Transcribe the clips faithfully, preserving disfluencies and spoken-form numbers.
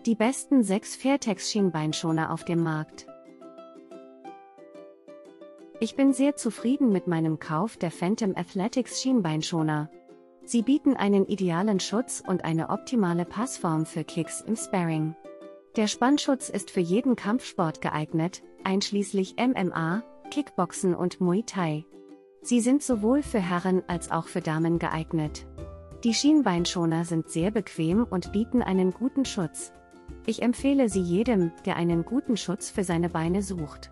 Die besten sechs Fairtex Schienbeinschoner auf dem Markt. Ich bin sehr zufrieden mit meinem Kauf der Phantom Athletics Schienbeinschoner. Sie bieten einen idealen Schutz und eine optimale Passform für Kicks im Sparring. Der Spannschutz ist für jeden Kampfsport geeignet, einschließlich M M A, Kickboxen und Muay Thai. Sie sind sowohl für Herren als auch für Damen geeignet. Die Schienbeinschoner sind sehr bequem und bieten einen guten Schutz. Ich empfehle sie jedem, der einen guten Schutz für seine Beine sucht.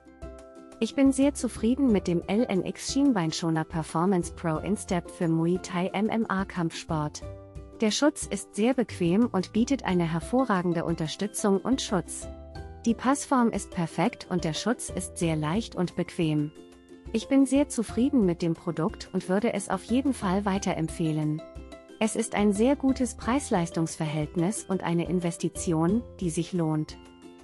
Ich bin sehr zufrieden mit dem L N X Schienbeinschoner Performance Pro Instep für Muay Thai M M A Kampfsport. Der Schutz ist sehr bequem und bietet eine hervorragende Unterstützung und Schutz. Die Passform ist perfekt und der Schutz ist sehr leicht und bequem. Ich bin sehr zufrieden mit dem Produkt und würde es auf jeden Fall weiterempfehlen. Es ist ein sehr gutes Preis-Leistungs-Verhältnis und eine Investition, die sich lohnt.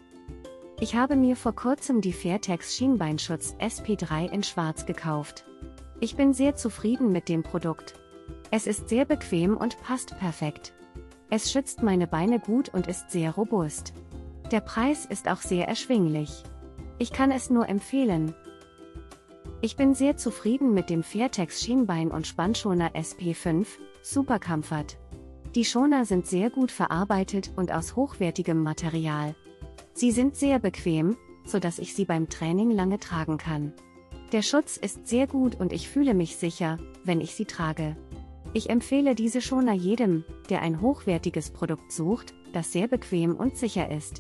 Ich habe mir vor kurzem die Fairtex Schienbeinschutz S P drei in Schwarz gekauft. Ich bin sehr zufrieden mit dem Produkt. Es ist sehr bequem und passt perfekt. Es schützt meine Beine gut und ist sehr robust. Der Preis ist auch sehr erschwinglich. Ich kann es nur empfehlen. Ich bin sehr zufrieden mit dem Fairtex Schienbein- und Spannschoner S P fünf, Super Comfort. Die Schoner sind sehr gut verarbeitet und aus hochwertigem Material. Sie sind sehr bequem, sodass ich sie beim Training lange tragen kann. Der Schutz ist sehr gut und ich fühle mich sicher, wenn ich sie trage. Ich empfehle diese Schoner jedem, der ein hochwertiges Produkt sucht, das sehr bequem und sicher ist.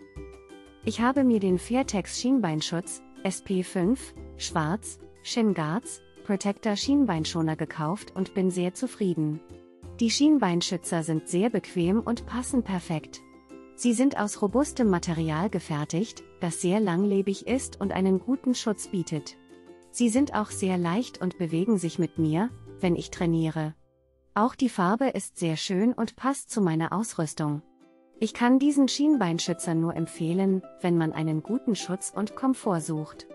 Ich habe mir den Fairtex Schienbeinschutz S P fünf, Schwarz, Shin Guards, Protector Schienbeinschoner gekauft und bin sehr zufrieden. Die Schienbeinschützer sind sehr bequem und passen perfekt. Sie sind aus robustem Material gefertigt, das sehr langlebig ist und einen guten Schutz bietet. Sie sind auch sehr leicht und bewegen sich mit mir, wenn ich trainiere. Auch die Farbe ist sehr schön und passt zu meiner Ausrüstung. Ich kann diesen Schienbeinschützer nur empfehlen, wenn man einen guten Schutz und Komfort sucht.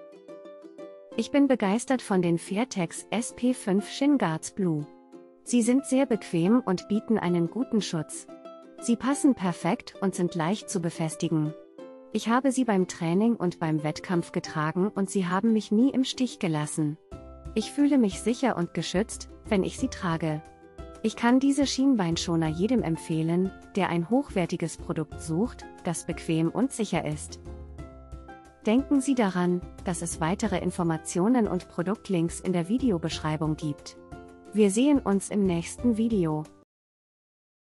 Ich bin begeistert von den Fairtex S P fünf Shin Guards Blue. Sie sind sehr bequem und bieten einen guten Schutz. Sie passen perfekt und sind leicht zu befestigen. Ich habe sie beim Training und beim Wettkampf getragen und sie haben mich nie im Stich gelassen. Ich fühle mich sicher und geschützt, wenn ich sie trage. Ich kann diese Schienbeinschoner jedem empfehlen, der ein hochwertiges Produkt sucht, das bequem und sicher ist. Denken Sie daran, dass es weitere Informationen und Produktlinks in der Videobeschreibung gibt. Wir sehen uns im nächsten Video.